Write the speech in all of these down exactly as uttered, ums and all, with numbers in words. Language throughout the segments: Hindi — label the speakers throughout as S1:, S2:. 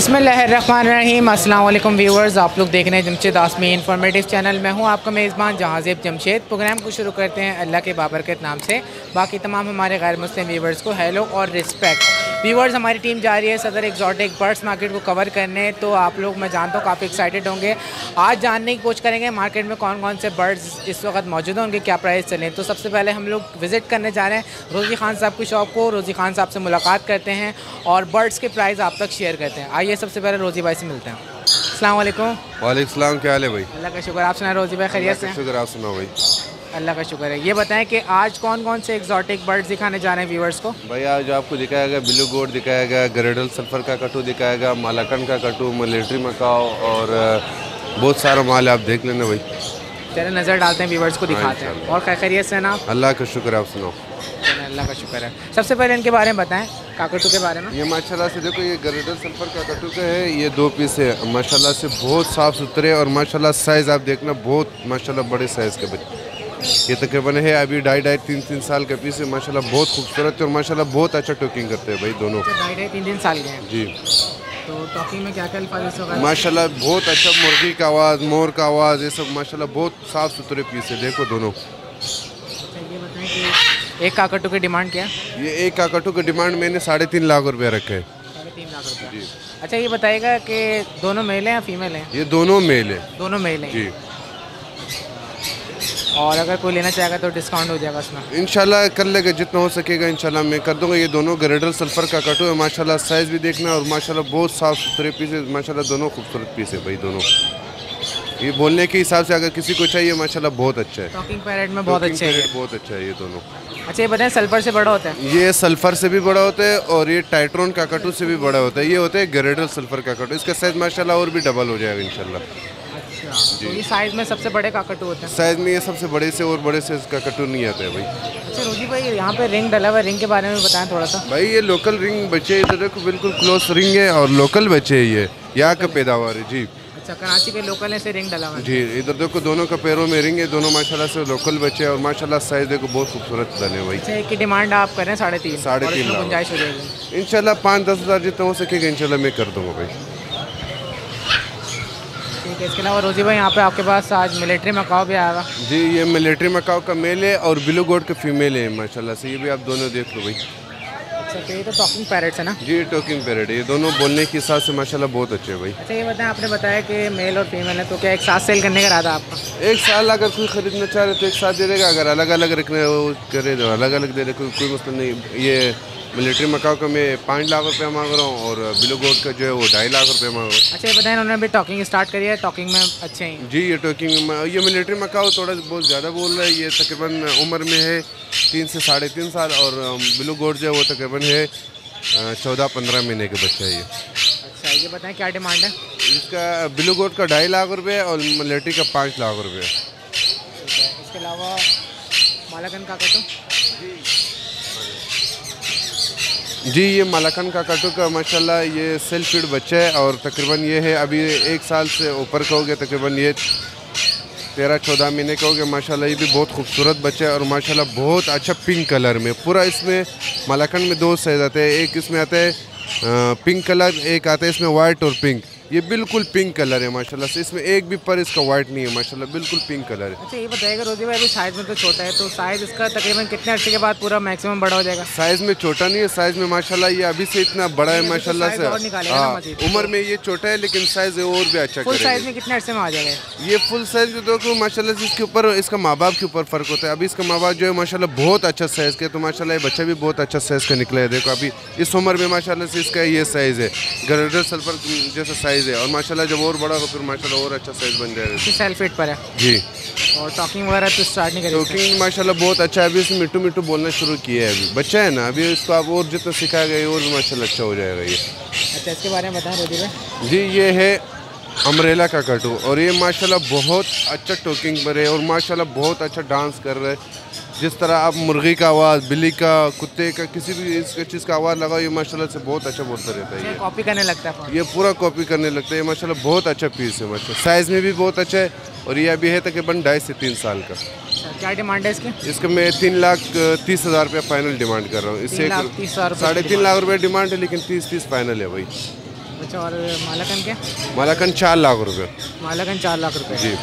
S1: बिस्मिल्लाहिर्रहमानिर्रहीम। अस्सलाम वालेकुम व्यूअर्स, आप लोग देख रहे हैं जमशेद आसमी इन्फॉर्मेटिव चैनल। मैं हूं आपका मेज़बान जहाज़ेब जमशेद। प्रोग्राम को शुरू करते हैं अल्लाह के बाबरकत नाम से। बाकी तमाम हमारे गैर मुस्लिम व्यूअर्स को हेलो और रिस्पेक्ट। व्यूअर्स, हमारी टीम जा रही है सदर एक्जॉटिक बर्ड्स मार्केट को कवर करने। तो आप लोग, मैं जानता हूँ, काफ़ी एक्साइटेड होंगे। आज जानने की कोशिश करेंगे मार्केट में कौन कौन से बर्ड्स इस वक्त मौजूद हैं, उनके क्या प्राइस चलें। तो सबसे पहले हम लोग विज़िट करने जा रहे हैं रोज़ी खान साहब की शॉप को। रोज़ी खान साहब से मुलाकात करते हैं और बर्ड्स के प्राइस आप तक शेयर करते हैं। आइए सबसे पहले रोज़ी भाई से मिलते हैं। अस्सलाम वालेकुम।
S2: वालेकुम सलाम, क्या हाल है भाई?
S1: अल्लाह का शुक्र, आप सुनाए रोज़ी भाई? खैरियत से?
S2: शुक्र, आप सुनाओ भाई?
S1: अल्लाह का शुक्र है। ये बताएं कि आज कौन कौन से एक्जॉटिक बर्ड्स दिखाने जा रहे हैं व्यूअर्स को?
S2: भाई आज आपको दिखाएगा ब्लू गोट, दिखाएगा ग्रेडल सल्फर का कटू, दिखाएगा मालाकन का कटू, मिलिट्री मकाओ और बहुत सारा माल आप देख लेना भाई।
S1: चले नज़र डालते हैं, व्यूअर्स को दिखाते हैं। और खैरियत से ना?
S2: अल्लाह का शुक्र, आप सुनाओ?
S1: अल्लाह का शुक्र है। सबसे पहले इनके बारे में बताएं, काकटू के बारे में।
S2: ये माशाल्लाह से देखो, ये ग्रेडल सल्फर का कटू का है। ये दो पीस है माशाल्लाह से, बहुत साफ़ सुथरे और माशाल्लाह साइज़ आप देखना, बहुत माशाल्लाह बड़े साइज़ के बच्चे। ये तकरीबन है अभी ढाई ढाई तीन तीन साल का पीस है। माशाल्लाह बहुत खूबसूरत है और माशाल्लाह बहुत अच्छा टोकिंग करते हैं भाई दोनों।
S1: ढाई ढाई तीन तीन साल के हैं
S2: जी।
S1: तो टॉकिंग में क्या क्या अल्फाज होगा?
S2: माशाल्लाह बहुत अच्छा, मुर्गी का आवाज़, मोर का आवाज़, ये सब माशाल्लाह बहुत साफ़ सुथरे पीस है। देखो दोनों।
S1: अच्छा, ये बताएं कि एक काकटू की डिमांड क्या है?
S2: ये एक काकटू की डिमांड मैंने साढ़े तीन लाख रुपये रखे हैं।
S1: साढ़े तीन लाख रुपये जी। अच्छा, ये बताएगा कि दोनों मेल हैं या फीमेल हैं?
S2: ये दोनों मेल है।
S1: दोनों मेल हैं
S2: जी।
S1: और अगर कोई लेना चाहेगा तो डिस्काउंट हो जाएगा उसमें?
S2: इंशाल्लाह कर लेगा, जितना हो सकेगा इंशाल्लाह मैं कर दूंगा। ये दोनों ग्रेडल सल्फर का कटू है माशाल्लाह, साइज़ भी देखना और माशाल्लाह बहुत साफ़ सुथरे पीस है माशाल्लाह, दोनों खूबसूरत पीस है भाई दोनों। ये बोलने के हिसाब से अगर किसी को चाहिए माशाल्लाह बहुत अच्छा है।
S1: टॉकिंग पैरेट में बहुत अच्छे है,
S2: बहुत अच्छा है ये दोनों।
S1: अच्छा, ये बताएं सल्फर से बड़ा होता है?
S2: ये सल्फर से भी बड़ा होता है और ये टाइट्रोन का कटू से भी बड़ा होता है। ये होता है ग्रेडल सल्फर का कटू, इसका साइज़ माशाल्लाह और भी डबल हो जाएगा इंशाल्लाह।
S1: तो ये साइज़ में सबसे बड़े काकटू होते हैं?
S2: साइज़ में ये सबसे बड़े से और बड़े से इसका कटू नहीं आता है भाई।
S1: अच्छा रोजी भाई, यहाँ पे रिंग डला हुआ है, रिंग के बारे में बताएं थोड़ा सा।
S2: भाई ये लोकल रिंग बच्चे, इधर देखो बिल्कुल क्लोज रिंग है और लोकल बच्चे है, ये यहाँ का पैदावार है जी।
S1: अच्छा, कराची के लोकल है से रिंग डला हुआ है
S2: जी। इधर देखो दोनों का पैरों में रिंग है, दोनों माशाल्लाह से लोकल बच्चे हैं और माशाल्लाह साइज़ देखो बहुत खूबसूरत बने भाई।
S1: अच्छा, एक की डिमांड आप करें साढ़े तीन?
S2: साढ़े तीन लाख
S1: गुंजाइश हो जाएगी
S2: इंशाल्लाह, पाँच दस हज़ार जितना हो सकेगा इंशाल्लाह मैं कर दूँगा भाई।
S1: ठीक है। इसके अलावा रोजी भाई, यहाँ पे आपके पास आज मिलिट्री मकाओ भी आएगा?
S2: जी, ये मिलिट्री मकाओ का मेल है और ब्लू गोट का फीमेल है माशाल्लाह से। ये भी आप दोनों देख लो भाई।
S1: अच्छा, तो ये तो टॉकिंग पैरेट्स है ना?
S2: जी, टॉकिंग पैरेट, ये दोनों बोलने के हिसाब से माशाल्लाह बहुत अच्छे हैं भाई।
S1: अच्छा, ये बताएं, आपने बताया कि मेल और फीमेल है, तो क्या एक साथ सेल करने का इरादा आपका?
S2: एक साल अगर कोई ख़रीदना चाह रहे तो एक साथ दे देगा, अगर अलग अलग रखने वो करे तो अलग अलग दे दे, कोई कोई मसला नहीं। ये मिलिट्री मकाओ का मैं पाँच लाख रुपये मांग रहा हूँ और ब्लू गोट का जो है वो ढाई लाख रुपये मांग रहा हूँ।
S1: अच्छा, ये बताएं, उन्होंने अभी टॉकिंग स्टार्ट करी है, टॉकिंग में अच्छे हैं?
S2: जी, ये टॉकिंग में, ये मिलिट्री मकाओ थोड़ा बहुत ज़्यादा बोल रहा है। ये तकरीबन उम्र में है तीन से साढ़े तीन साल और ब्लू गोट जो है वो तकरीबन है चौदह पंद्रह महीने के बच्चा है ये।
S1: अच्छा, ये बताएं क्या डिमांड है
S2: इसका? ब्लू गोट का ढाई लाख रुपये और मिलिट्री का पाँच लाख रुपये।
S1: ठीक है। इसके अलावा मालाकन का कटू?
S2: जी, ये मालाकन का कटू का माशाल्लाह ये सेल्फ फीड बच्चा है और तकरीबन ये है अभी एक साल से ऊपर का हो गया, तकरीबन ये तेरह चौदह महीने का हो गया माशाल्लाह। ये भी बहुत खूबसूरत बच्चा है और माशाल्लाह बहुत अच्छा पिंक कलर में पूरा। इसमें मालाकन में दो साइज आते हैं, एक इसमें आता है पिंक कलर, एक आता है इसमें वाइट और पिंक। ये बिल्कुल पिंक कलर है माशाल्लाह से, इसमें एक भी पर इसका वाइट नहीं है माशाल्लाह, बिल्कुल पिंक कलर है।
S1: अच्छा, ये बताइएगा रोजी भाई, अभी साइज़ में तो छोटा है, तो साइज़ इसका तकरीबन कितने अर्से के बाद पूरा मैक्सिमम बड़ा हो जाएगा?
S2: साइज़ में छोटा नहीं है, साइज़ में माशाल्लाह ये अभी से इतना बड़ा है माशाल्लाह से। हाँ, उम्र में ये छोटा है लेकिन साइज़ और भी अच्छा।
S1: फुल साइज़ में कितने अर्से में आ जाएगा
S2: ये? फुल साइज़ जो देखो माशाल्लाह से इसके ऊपर इसका माँ बाप के ऊपर फ़र्क होता है। अभी इसका माँ बाप जो है माशाल्लाह बहुत अच्छा साइज़ का, तो माशाल्लाह ये बच्चा भी बहुत अच्छा साइज़ का निकला है। देखो अभी इस उम्र में माशाल्लाह से इसका ये साइज़ है, ग्रेडल सल्फर जैसा साइज़ है और माशाल्लाह जब और बड़ा हो फिर माशाल्लाह और अच्छा साइज़ बन जाएगा।
S1: सेल्फ फीड पर है
S2: जी।
S1: और टॉकिंग वगैरह तो स्टार्ट नहीं करी?
S2: टॉकिंग माशाल्लाह बहुत अच्छा है, अभी इसमें मिट्टू मिट्टू बोलना शुरू किया है। अभी बच्चा है ना, अभी इसको आप और जितना सिखाएगा और माशाल्लाह अच्छा हो जाएगा ये।
S1: अच्छा, इसके बारे में बताएं रोजी भाई।
S2: जी, ये है अम्ब्रेला का कटू और ये माशाल्लाह बहुत अच्छा टॉकिंग पर है और माशाल्लाह बहुत अच्छा डांस कर रहा है। जिस तरह आप मुर्गी का आवाज़, बिल्ली का, कुत्ते का, किसी भी इस चीज़ का आवाज़ लगाओ ये माशाल्लाह से बहुत अच्छा बोलता रहता है। ये
S1: कॉपी करने लगता है,
S2: ये पूरा कॉपी करने लगता है। ये माशाल्लाह बहुत अच्छा पीस है माशाल्लाह, साइज़ में भी बहुत अच्छा है और ये अभी है तकरीबन ढाई से तीन साल का।
S1: क्या डिमांड है इसकी?
S2: इसका मैं तीन लाख तीस हज़ार रुपये फाइनल डिमांड कर रहा हूँ। इससे
S1: साढ़े
S2: साढ़े तीन लाख रुपये डिमांड है लेकिन तीस तीस फाइनल है भाई।
S1: अच्छा, और मालाकन क्या?
S2: मालाकन चार लाख रुपये।
S1: मालाकन चार लाख रुपए।
S2: जी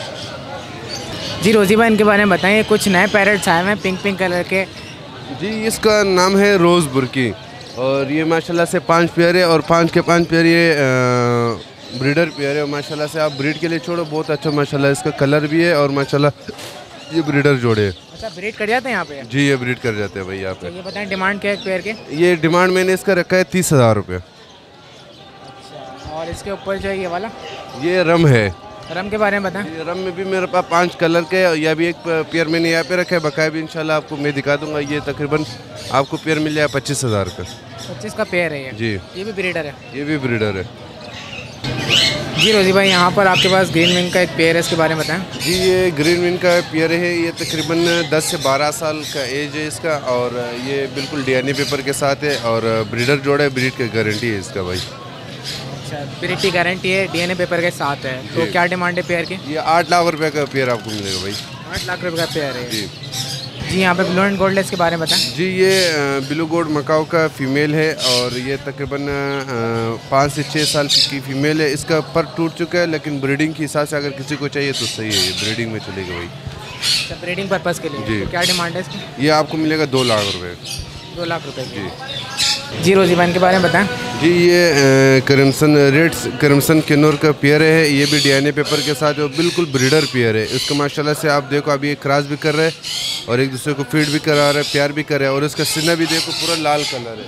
S1: जी रोजी भाई, इनके बारे में बताएं। कुछ नए पैरेट्स आए हुए हैं पिंक पिंक कलर के।
S2: जी इसका नाम है रोज़ बुर्की और ये माशाल्लाह से पांच पेयर है और पांच के पांच पेयर ये ब्रीडर पेयर है। माशाल्लाह से आप ब्रीड के लिए छोड़ो, बहुत अच्छा माशाल्लाह इसका कलर भी है और माशाल्लाह ये ब्रीडर जोड़े हैं।
S1: अच्छा, ब्रीड कर जाते हैं यहाँ पे?
S2: जी ये ब्रीड कर जाते हैं भाई यहाँ पे।
S1: ये बताएं डिमांड क्या है पेयर के?
S2: ये डिमांड मैंने इसका रखा है तीस हज़ार रुपये।
S1: अच्छा, और इसके ऊपर जो है ये वाला?
S2: ये रम है।
S1: रम के बारे में बताएं।
S2: ये रम में भी मेरे पास पांच कलर के, यह भी एक पेयर मैंने यहाँ पे रखा है, बकाया भी इंशाल्लाह आपको मैं दिखा दूंगा। ये तकरीबन आपको पेयर मिल जाएगा पच्चीस हज़ार का।
S1: पच्चीस का पेयर है ये?
S2: जी।
S1: ये भी ब्रीडर है?
S2: ये भी ब्रीडर है।
S1: जी रोजी भाई, यहाँ पर आपके पास ग्रीन विंग का एक पेयर है, इसके बारे में बताएं।
S2: जी ये ग्रीन विंग का पेयर है। ये तकरीबन दस से बारह साल का एज है इसका और ये बिल्कुल डीएनए पेपर के साथ है और ब्रीडर जोड़ा है, ब्रीड की गारंटी है इसका भाई।
S1: अच्छा, ब्रीड की गारंटी है, डीएनए पेपर के साथ है। तो क्या डिमांड है पेयर की?
S2: ये आठ लाख रुपए का पेयर आपको मिलेगा भाई।
S1: आठ लाख रुपए का पेयर है
S2: जी।
S1: जी यहाँ पे ब्लू एंड गोल्ड, इसके बारे में बताएं।
S2: जी ये ब्लू गोल्ड मकाओ का फीमेल है और ये तकरीबन पाँच से छः साल की फीमेल है। इसका पर टूट चुका है लेकिन ब्रीडिंग के हिसाब से अगर किसी को चाहिए तो सही है, ये ब्रीडिंग में चलेगा भाई।
S1: अच्छा, ब्रीडिंग पर्पज़ के लिए।
S2: जी।
S1: तो क्या डिमांड है इसकी?
S2: ये आपको मिलेगा दो लाख रुपए।
S1: दो लाख रुपए
S2: जी।
S1: जी रोजी भाई, इनके बारे में बताएं।
S2: जी ये क्रिम्सन रेड क्रिम्सन किन्नौर का पेयर है। ये भी डीएनए पेपर के साथ है, बिल्कुल ब्रीडर पेयर है। इसका माशाल्लाह से आप देखो अभी ये क्रॉस भी कर रहे हैं और एक दूसरे को फीड भी करा रहे हैं, प्यार भी कर रहे हैं और इसका सीना भी देखो पूरा लाल कलर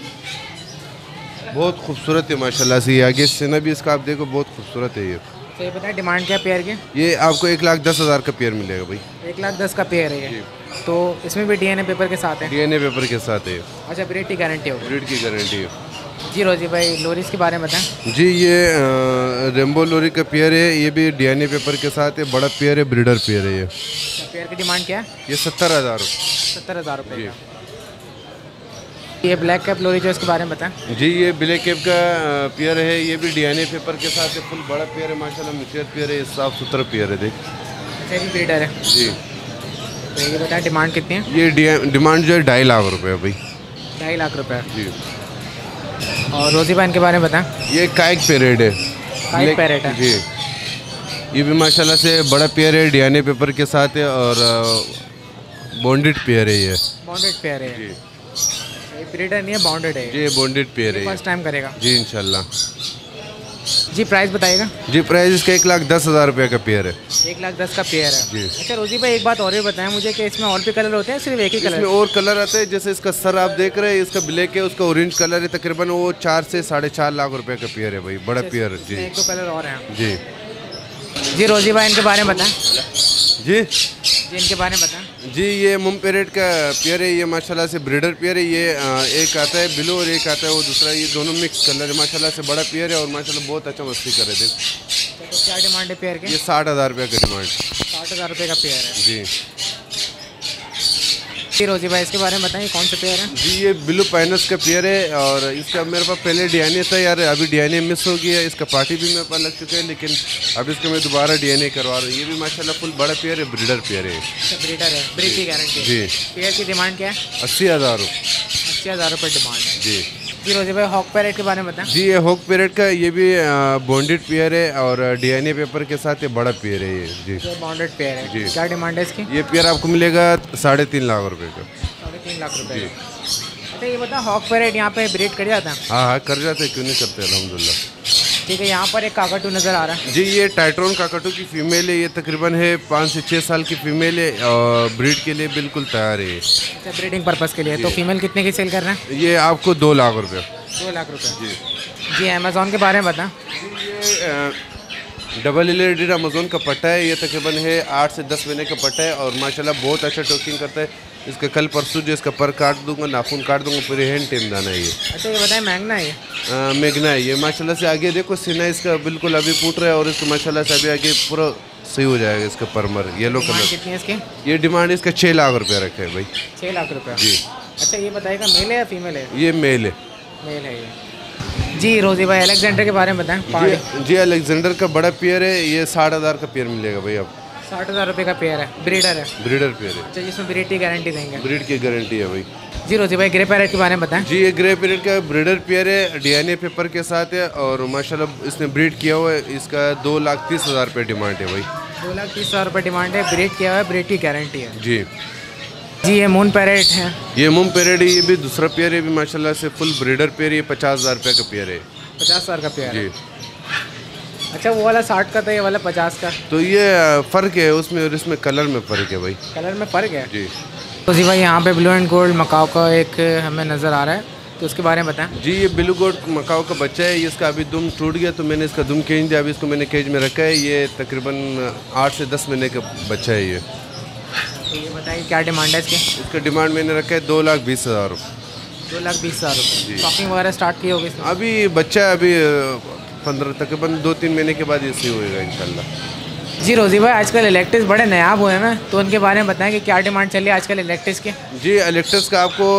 S2: है, बहुत खूबसूरत है माशाल्लाह से। ये आगे सीना भी इसका आप देखो बहुत खूबसूरत है। ये
S1: तो ये बताएं डिमांड क्या पेयर की?
S2: ये आपको एक लाख दस हज़ार का पेयर मिलेगा भाई।
S1: एक लाख दस का पेयर है ये। तो इसमें भी डीएनए पेपर के साथ है?
S2: डीएनए पेपर के साथ है।
S1: अच्छा, ब्रीड की गारंटी होगी?
S2: ब्रीड की गारंटी है।
S1: जी रोजी भाई, लोरीज के बारे में बताएं।
S2: जी ये रेम्बो लोरी का पेयर है। ये भी डीएनए पेपर के साथ है, बड़ा पेयर है, ब्रीडर पेयर है। ये
S1: पेयर की डिमांड क्या है?
S2: ये सत्तर हज़ार
S1: सत्तर हज़ार रुपये। ये ब्लैक कैप लोरी जो, इसके बारे में बताएं।
S2: जी ये ब्लैक कैप का पेयर है। ये भी डीएनए पेपर के साथ है, फुल बड़ा पेयर है माशाल्लाह, मैच्योर पेयर है, साफ सुथरा पेयर है। देख
S1: अच्छा, भी ब्रीडर है?
S2: जी।
S1: तो ये बताएं डिमांड कितनी है?
S2: ये डिमांड जो है ढाई लाख रुपए है भाई।
S1: ढाई लाख रुपए।
S2: जी।
S1: और रोजी भाई, इनके बारे में बताएं।
S2: ये काइक पेरेड है।
S1: काइक पेरेड है?
S2: जी। ये भी माशाल्लाह से बड़ा पेयर है, डीएनए पेपर के साथ है और बॉन्डेड पेयर है। ये
S1: बॉन्डेड पेयर है?
S2: जी।
S1: ये ब्रीडर नहीं है, बॉन्डेड है?
S2: जी बॉन्डेड पेयर है।
S1: फर्स्ट टाइम करेगा?
S2: जी इंशाल्लाह।
S1: जी प्राइस बताइएगा।
S2: जी प्राइस इसका एक लाख दस हज़ार रुपये का पेयर है।
S1: एक लाख दस का पेयर है?
S2: जी।
S1: अच्छा रोजी भाई, एक बात और भी बताएं मुझे कि इसमें और भी कलर होते हैं, सिर्फ एक ही कलर?
S2: इसमें और कलर आते हैं, जैसे इसका सर आप देख रहे हैं, इसका ब्लैक है, उसका ऑरेंज कलर है। तकरीबन वो चार से साढ़े चार लाख रुपए का पेयर है भाई, बड़ा पेयर। जी
S1: एक दो कलर और हैं?
S2: जी।
S1: जी रोजी भाई, इनके बारे में बताएं।
S2: जी
S1: जी इनके बारे में बताएं।
S2: जी ये मुम पेरेट का पेयर है। ये माशाल्लाह से ब्रीडर पेयर है। ये एक आता है ब्लू और एक आता है वो दूसरा, ये दोनों मिक्स कलर है। माशाल्लाह से बड़ा पेयर है और माशाल्लाह बहुत अच्छा मस्ती कर रहे थे।
S1: तो क्या डिमांड है पेयर की?
S2: ये साठ हज़ार रुपये का डिमांड।
S1: साठ हज़ार रुपये का पेयर है?
S2: जी।
S1: जी रोजी भाई, इसके बारे में बताइए कौन सा पेयर है?
S2: जी ये ब्लू पाइनस का पेयर है और इसका मेरे पास पहले डीएनए था यार, अभी डीएनए मिस हो गया। इसका पार्टी भी मेरे पास लग चुका है लेकिन अब इसका मैं दोबारा डीएनए करवा रहा हूँ। ये भी माशाल्लाह फुल बड़ा पेयर है, ब्रीडर पेयर है।
S1: अच्छा, ब्रीडर है, ब्रीड की गारंटी?
S2: जी।
S1: पेयर की डिमांड क्या है?
S2: अस्सी हज़ार
S1: अस्सी हज़ार रुपये डिमांड है?
S2: जी।
S1: जी रोजी भाई, हॉक पैरेट के बारे में बताएं।
S2: जी ये हॉक पेरेट का ये भी बॉन्डेड पेयर है और डीएनए पेपर के साथ ये बड़ा पेयर है। ये जी
S1: बॉन्डेड पेयर है?
S2: जी।
S1: क्या डिमांड है इसकी?
S2: ये पेयर आपको मिलेगा साढ़े तीन लाख रुपए का।
S1: साढ़े तीन लाख रुपये? अच्छा ये बता, हॉक पैरेट यहाँ पे ब्रीड कर जाता है?
S2: हाँ हाँ कर जाते, क्यों नहीं करते अल्हम्दुलिल्लाह।
S1: ठीक है, यहाँ पर एक काकाटू नज़र आ रहा है।
S2: जी ये टाइट्रोन काकाटू की फीमेल है। ये तकरीबन है पाँच से छः साल की फीमेल है और ब्रीड के लिए बिल्कुल तैयार है।
S1: अच्छा, ब्रीडिंग पर्पज़ के लिए। तो फीमेल कितने की सेल कर रहे हैं?
S2: ये आपको दो लाख रुपये।
S1: दो लाख रुपये?
S2: जी।
S1: जी अमेज़ॉन के बारे में बताएं।
S2: ये डबल एलईडी अमेज़ोन का पट्टा है। ये तकरीबन है आठ से दस महीने का पट्टा है और माशाल्लाह बहुत अच्छा टोकिंग करता है। इसका कल परसों जो इसका पर काट दूंगा, नाखून काट दूंगा, पूरे हैंड टेम दाना है ये।
S1: अच्छा ये बताएं, महंगा है ये?
S2: मेघना है ये माशाल्लाह से। आगे देखो सीना इसका बिल्कुल अभी फूट रहा है और इसको माशाल्लाह से अभी आगे पूरा सही हो जाएगा। इसका परमर येलो कलर।
S1: कितनी है इसकी?
S2: ये डिमांड इसका छः लाख रुपया रखा है भाई।
S1: छः लाख रुपये?
S2: जी।
S1: अच्छा ये बताइएगा, मेल है या फीमेल है?
S2: ये मेल है।
S1: मेल है ये। जी रोजी भाई, अलेक्जेंडर के बारे में बताएं।
S2: जी, जी अलेक्जेंडर का बड़ा पेयर है। ये साठ हज़ार का पेयर मिलेगा भाई। अब
S1: साठ हज़ार रुपये का पेयर है? ब्रीडर है?
S2: ब्रीडर पेयर है।
S1: अच्छा, जिसमें ब्रीड की गारंटी देंगे?
S2: ब्रीड की गारंटी है भाई।
S1: जी रोजी भाई ग्रे पैरेट के बारे में बताएं।
S2: जी ये ग्रे पैरेट का ब्रीडर पेयर है, डीएनए पेपर के साथ है और माशाल्लाह इसने ब्रीड किया हुआ है। इसका दो लाख तीस हज़ार रुपये डिमांड है भाई।
S1: दो लाख तीस हज़ार रुपये डिमांड है, ब्रीड किया हुआ है, ब्रीड की गारंटी है।
S2: जी
S1: जी ये मून पैरेट है।
S2: ये मून पैरेट है, ये भी दूसरा पेयर है, भी माशाल्लाह से फुल ब्रीडर पेयर, ये पचास हज़ार रुपये का पेयर है।
S1: पचास हज़ार का पेयर
S2: जी
S1: है। अच्छा वो वाला साठ का था, ये वाला पचास का।
S2: तो ये फ़र्क है उसमें और इसमें कलर में फ़र्क है भाई।
S1: कलर में फ़र्क है
S2: जी।
S1: तो जी भाई यहाँ पे ब्लू एंड गोल्ड मकाओ का एक हमें नज़र आ रहा है, तो उसके बारे में बताएं।
S2: जी ये ब्लू गोल्ड मकाओ का बच्चा है, इसका अभी दुम टूट गया तो मैंने इसका दुम खींच दिया, अभी इसको मैंने केज में रखा है। ये तकरीबन आठ से दस महीने का बच्चा है ये।
S1: तो ये बताइए क्या डिमांड है इसकी।
S2: इसका डिमांड मैंने रखा है दो लाख बीस हज़ार
S1: दो लाख बीस हज़ार रुपये। शॉपिंग वगैरह स्टार्ट की होगी इसमें?
S2: अभी बच्चा है, अभी पंद्रह तकरीबन दो तीन महीने के बाद ये सही होएगा इंशाल्लाह।
S1: जी रोजी भाई आजकल इलेक्ट्रिक्स बड़े नायाब हुए हैं, तो उनके बारे में बताएं कि क्या डिमांड चल रही है आजकल इलेक्ट्रिक्स के।
S2: जी इलेक्ट्रिक्स का आपको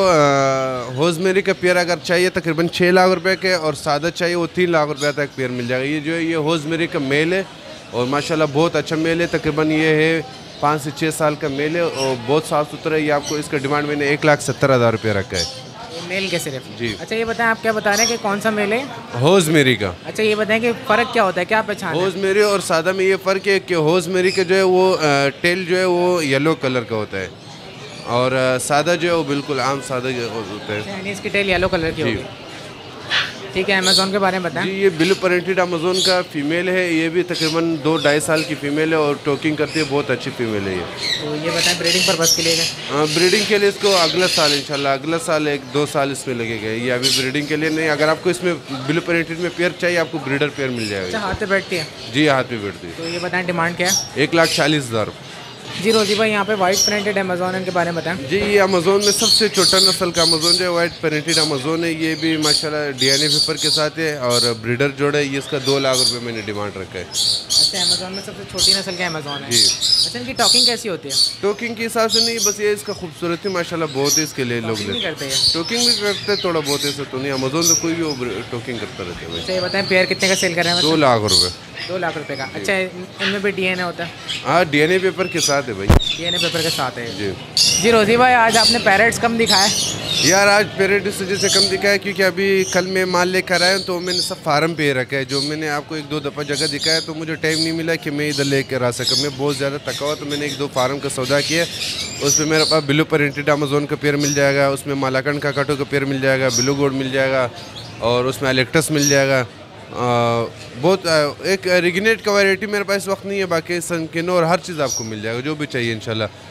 S2: होजमेरी का पेयर अगर चाहिए तकरीबन छः लाख रुपए के और सादा चाहिए वो तीन लाख रुपए तक पेयर मिल जाएगा। ये जो है ये होजमेरी का मेल है और माशाल्लाह बहुत अच्छा मेल है, तकरीबन ये है पाँच से छः साल का मेल है और बहुत साफ़ सुथरा है। ये आपको इसका डिमांड मैंने एक लाख सत्तर हज़ार रुपये रखा है।
S1: मेल के सिर्फ?
S2: जी।
S1: अच्छा ये बताएं आप क्या बता रहे हैं कि कौन सा मेल है?
S2: होजमेरी का।
S1: अच्छा ये बताएं कि फ़र्क क्या होता है, क्या पहचान है?
S2: होजमेरी और सादा में ये फ़र्क है कि होजमेरी का जो है वो टेल जो है वो येलो कलर का होता है और सादा जो है वो बिल्कुल आम सादा होता है।
S1: यानी इसकी टेल येलो कलर की होगी। ठीक है अमेज़ॉन के बारे में बताएं।
S2: जी ये ब्लू पेरेंटेड अमेज़ॉन का फीमेल है, ये भी तकरीबन दो ढाई साल की फ़ीमेल है और टोकिंग करती है, बहुत अच्छी फीमेल है ये।
S1: तो ये बताएं ब्रीडिंग पर्पज़ के लिए?
S2: हाँ ब्रीडिंग के लिए इसको अगला साल इंशाल्लाह अगला साल एक दो साल इसमें लगेगा। ये अभी ब्रीडिंग के लिए नहीं, अगर आपको इसमें ब्लू पेरेंटेड में पेयर चाहिए आपको ब्रीडर पेयर मिल जाएगा।
S1: अच्छा हाथ पे बैठती है?
S2: जी हाथ पे बैठती है।
S1: तो ये बताएं डिमांड क्या है?
S2: एक लाख चालीस हज़ार।
S1: जी रोजी भाई यहाँ पे वाइट प्रिंटेड अमेज़ॉन इनके बारे में बताएं।
S2: जी ये अमेज़ॉन में सबसे छोटा नस्ल का अमेज़ॉन जो है वाइट पेरेंटेड अमेज़ॉन है, ये भी माशाल्लाह डीएनए पेपर के साथ है और ब्रीडर जोड़ है। ये इसका दो लाख रुपए मैंने डिमांड रखा है।
S1: अच्छा अमेज़ॉन में सबसे छोटी नस्ल का अमेज़ॉन है।
S2: जी।
S1: अच्छा इनकी टॉकिंग कैसी होती है?
S2: टोकिंग के हिसाब से नहीं, बस ये इसका खूबसूरती माशाल्लाह बहुत है, इसके लिए लोग
S1: नहीं करते हैं?
S2: टोकिंग भी करते हैं थोड़ा बहुत, ऐसा तो नहीं। अमेज़ॉन तो कोई भी वो टोकिंग करता रहता है भाई।
S1: अच्छा ये बताएं पेयर कितने का सेल कर रहे हैं?
S2: दो लाख रुपए।
S1: दो लाख रुपए का। अच्छा इनमें भी डीएनए होता है?
S2: हाँ डीएनए पेपर के साथ है भाई।
S1: डीएनए पेपर के साथ है
S2: जी।
S1: जी रोजी भाई आज आपने पैरेट्स कम दिखाए
S2: यार, आज पेरेट इस वजह से कम दिखा है क्योंकि अभी कल मैं माल लेकर आया तो मैंने सब फार्म पे रखा है। जो मैंने आपको एक दो दफ़ा जगह दिखाया तो मुझे टाइम नहीं मिला कि मैं इधर लेकर आ सका। मैं बहुत ज़्यादा थका हुआ तो मैंने एक दो फार्म का सौदा किया। उसमें मेरे पास ब्लू पेरेंटेड अमेज़ॉन का पेयर मिल जाएगा, उसमें मालाकंड का काटो का पेयर मिल जाएगा, ब्लू गोल्ड मिल जाएगा और उसमें इलेक्ट्रस मिल जाएगा। आ, बहुत आ, एक रिगनेट का वैरायटी मेरे पास इस वक्त नहीं है, बाकी सनकिनो और हर चीज़ आपको मिल जाएगा जो भी चाहिए इंशाल्लाह।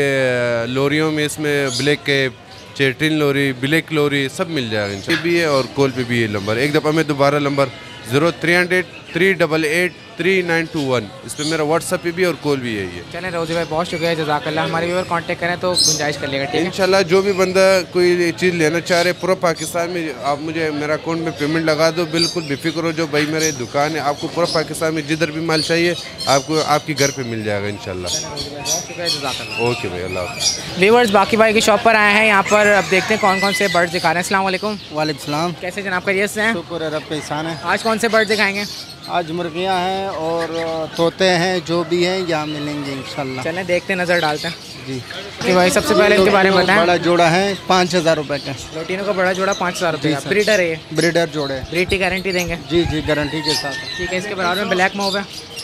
S2: ये लोरियों में इसमें black cap, chattering lory, black lory सब मिल जाएगा इंशाल्लाह। भी है और कोल पे भी है नंबर। एक दफ़ा मैं दोबारा number zero three hundred three double eight three nine two one इस पर मेरा व्हाट्सअप पे भी और कॉल भी है ये।
S1: चलें रोजी भाई बहुत शुक्रिया, जज़ाकल्लाह। हमारे व्यूअर कांटेक्ट करें तो गुंजाइश कर लेगा, ठीक है
S2: इंशाल्लाह। जो भी बंदा कोई चीज़ लेना चाह रहे पूरा पाकिस्तान में, आप मुझे मेरा अकाउंट में पेमेंट लगा दो, बिल्कुल बेफिक्र हो। जो भाई मेरे दुकान है, आपको पूरा पाकिस्तान में जिधर भी माल चाहिए आपको आपकी घर पे मिल जाएगा इंशाल्लाह। ओके भाई, अल्लाह हाफ़िज़।
S1: व्यूअर्स बाकी भाई की शॉप पर आए हैं, यहाँ पर अब देखते हैं कौन कौन से बर्ड्स दिखा रहे हैं। अस्सलाम वालेकुम।
S3: वालेकुम सलाम।
S1: कैसे जनाब, खैरियत से हैं?
S3: शुक्र है रब का एहसान है।
S1: आज कौन से बर्ड दिखाएंगे?
S3: आज मुर्गियाँ हैं और तोते हैं, जो भी हैं यहाँ मिलेंगे इंशाल्लाह।
S1: चलें देखते हैं, नज़र डालते हैं
S3: जी।
S1: कि भाई सबसे पहले इनके बारे में बताएं।
S3: बड़ा जोड़ा है पाँच हज़ार रुपये का।
S1: लोटिनो का बड़ा जोड़ा पाँच हज़ार रुपये का। ब्रीडर है ये?
S3: ब्रीडर जोड़े।
S1: ब्रीड की गारंटी देंगे?
S3: जी जी गारंटी के साथ।
S1: ठीक है। इसके बराबर में ब्लैक मोव है,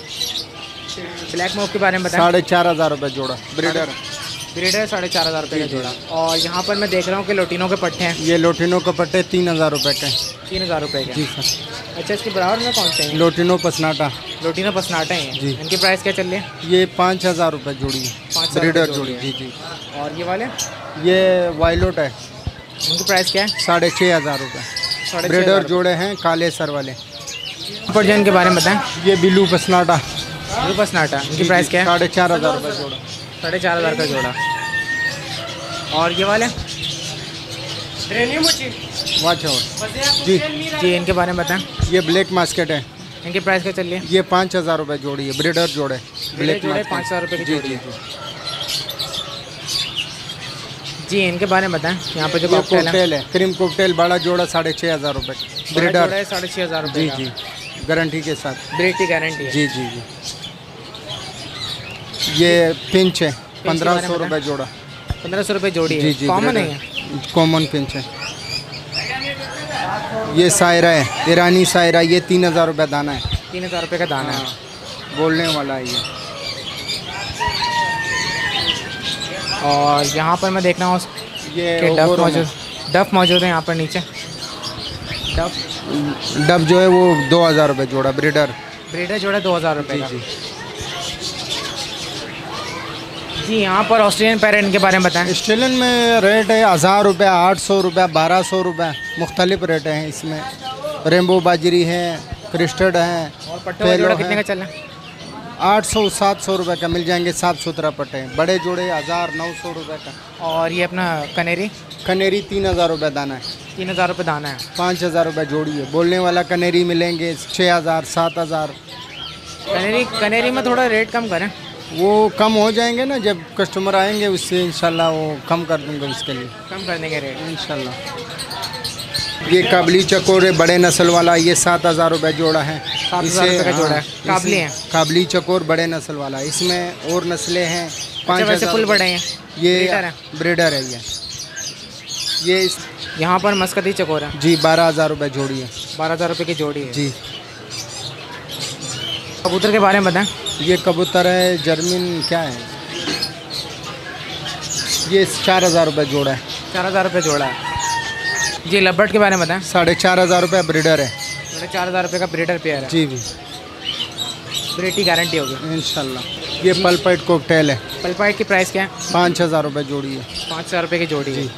S1: ब्लैक मोव के बारे में बताएं।
S3: साढ़े चार हज़ार रुपये जोड़ा ब्रीडर।
S1: ब्रीडर साढ़े चार हज़ार रुपये का जोड़ा। और यहाँ पर मैं देख रहा हूँ कि लोटिनो के पट्टे हैं।
S3: ये लोटिनो का पट्टे तीन हज़ार रुपये के।
S1: तीन हज़ार रुपये के?
S3: जी सर।
S1: अच्छा इसके बराबर में कौन से हैं?
S3: लोटिनो पसनाटा।
S1: लोटिनो पसनाटा हैं
S3: जी।
S1: इनकी प्राइस क्या चल रही है?
S3: ये पाँच हज़ार रुपये जोड़ी है,
S1: पाँच हज़ार
S3: ब्रीडर
S1: रुपये
S3: जोड़ी।
S1: जोड़ी
S3: जी जी।
S1: और ये वाले?
S3: ये वाइलोट है,
S1: इनकी प्राइस क्या है?
S3: साढ़े छः हज़ार रुपये।
S1: साढ़े छः
S3: ब्रीडर
S1: हज़ार
S3: जोड़े हैं काले सर वाले।
S1: पर जो इनके बारे में बताएं।
S3: ये बिल्लू पसनाटा।
S1: ब्लू पसनाटा, इनकी प्राइस क्या है?
S3: साढ़े चार हज़ार रुपये जोड़ा।
S1: साढ़े चार हज़ार का जोड़ा। और ये वाले?
S3: वाच जी
S1: जी इनके बारे में बताएं।
S3: ये ब्लैक मास्केट है,
S1: इनकी प्राइस क्या चल रही है?
S3: ये पाँच हज़ार रुपये जोड़ी है, ब्रीडर जोड़े। ब्लैक
S1: जोड़े पाँच हज़ार रुपये की
S3: जी
S1: जोड़ी
S3: जी
S1: है।
S3: जी।
S1: जी इनके बारे में बताएं। यहाँ पे जो
S3: ये
S1: कॉकटेल है,
S3: कोकटेल है, क्रीम कोकटेल बड़ा जोड़ा साढ़े छः हज़ार रुपये। ब्रीडर
S1: साढ़े छः हज़ार
S3: जी
S1: रुपये
S3: जी गारंटी के साथ।
S1: ब्रीड की गारंटी है?
S3: जी जी जी। ये पिंच है, पंद्रह सौ रुपये जोड़ा।
S1: पंद्रह सौ रुपये जोड़ी
S3: जी
S1: है?
S3: जी
S1: कॉमन
S3: ब्रीडर।
S1: है?
S3: कॉमन पिंच है। ये सायरा है, ईरानी सायरा, ये तीन हज़ार रुपये दाना है।
S1: तीन हज़ार रुपये का दाना है।
S3: बोलने वाला है ये।
S1: और यहाँ पर मैं देख रहा हूँ
S3: ये
S1: कि डफ
S3: ओगोरो में।
S1: मौजूद डफ मौजूद है यहाँ पर नीचे। डफ
S3: डब जो है वो दो हज़ार रुपये जोड़ा, ब्रीडर।
S1: ब्रीडर जोड़ा दो हज़ार रुपये का।
S3: जी
S1: जी यहाँ पर ऑस्ट्रेलियन पैरेंट के बारे में बताएं।
S3: स्टेलन में रेट है हज़ार रुपये, आठ सौ रुपये, बारह सौ रुपये, मुख्तलिफ रेट हैं इसमें। रेम्बो बाजरी है, क्रिस्टर्ड है।
S1: और पट्टे वाले जोड़ा कितने का चल रहा है?
S3: आठ सौ सात सौ रुपये का मिल जाएंगे, साफ सुथरा पट्टे। बड़े जोड़े हज़ार नौ सौ रुपये का।
S1: और ये अपना कनेरी
S3: कनेरी तीन हज़ार रुपये दाना है।
S1: तीन हज़ार रुपये दाना है।
S3: पाँच हज़ार रुपये जोड़ी है। बोलने वाला कनेरी मिलेंगे छः हज़ार सात हज़ार।
S1: कनेरी कनेरी में थोड़ा रेट कम करें।
S3: वो कम हो जाएंगे ना, जब कस्टमर आएंगे उससे इंशाल्लाह वो कम कर दूंगा उसके लिए,
S1: कम कर देंगे रेट
S3: इंशाल्लाह। ये काबली चकोर है, बड़े नस्ल वाला, ये सात हज़ार रुपये जोड़ा है।
S1: सात हज़ार रुपये का जोड़ा है।
S3: हाँ,
S1: काबली है,
S3: काबली चकोर बड़े नस्ल वाला। इसमें और नस्लें हैं। पाँच
S1: अच्छा, वैसे
S3: हज़ार
S1: फुल बड़े हैं।
S3: ये
S1: ब्रीडर है।
S3: ब्रीडर है ये। ये इस
S1: यहाँ पर मस्कती चकोर है।
S3: जी बारह हज़ार रुपये जोड़ी है।
S1: बारह हज़ार रुपये की जोड़ी है।
S3: जी।
S1: कबूतर के बारे में बताएं।
S3: ये कबूतर है जर्मिन, क्या है ये, चार हज़ार रुपये जोड़ा है।
S1: चार हज़ार रुपये जोड़ा है। जी लबर्ट के बारे में बताएं।
S3: साढ़े चार हज़ार रुपये ब्रीडर है।
S1: साढ़े चार हज़ार रुपये का ब्रीडर पेयर है।
S3: जी भी,
S1: ब्रीड की गारंटी होगी
S3: इंशाल्लाह। ये पल्पाइट कोकटेल है।
S1: पल्पाइट की प्राइस क्या है?
S3: पाँच हज़ार रुपये जोड़ी है।
S1: पाँच हज़ार रुपये की जोड़ी है।